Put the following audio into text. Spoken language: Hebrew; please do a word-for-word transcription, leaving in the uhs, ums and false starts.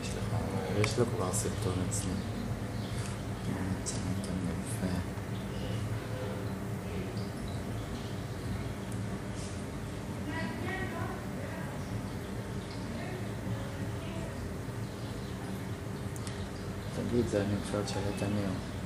יש לך, יש לו כבר סרטון אצלי. נמצא אותם יפה. תגיד, זה הנפשות של תמיר.